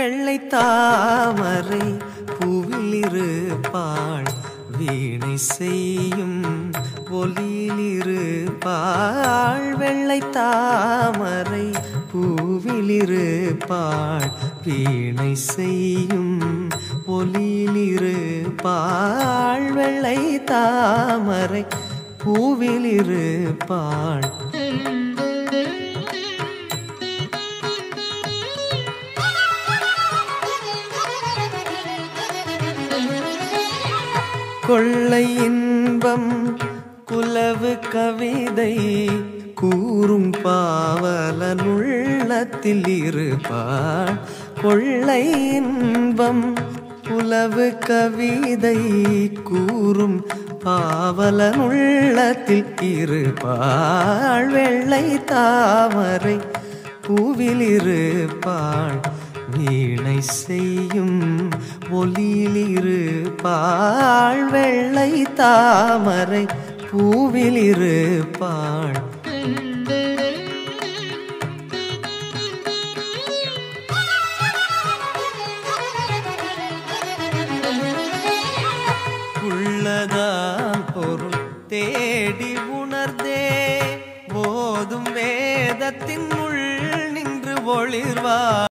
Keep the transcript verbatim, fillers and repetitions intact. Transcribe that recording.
வெள்ளை தாமரை பூவிலிருப்பாள் வீணை செய்யும் ஒலியிலிருப்பாள் வெள்ளை தாமரை பூவிலிருப்பாள் வீணை செய்யும் ஒலியிலிருப்பாள் வெள்ளை தாமரை பூவிலிருப்பாள் கொள்ளை இன்பம் குலவு கவிதை கூறும் பாவலன் உள்ளத்தில் இருப்பாள் கொள்ளை இன்பம் குலவு கவிதை கூறும் பாவலன் உள்ளத்தில் இருப்பாள் வெள்ளை தாமரை பூவில் இருப்பாள் வீணை செய்யும் ஒலியில் இருப்பாள் வெள்ளை தாமரை பூவில் இருப்பாள் உள்ளதாம் பொருள் தேடி உணர்ந்தே போதும் வேதத்தின் உள் நின்று ஒளிர்வாள்.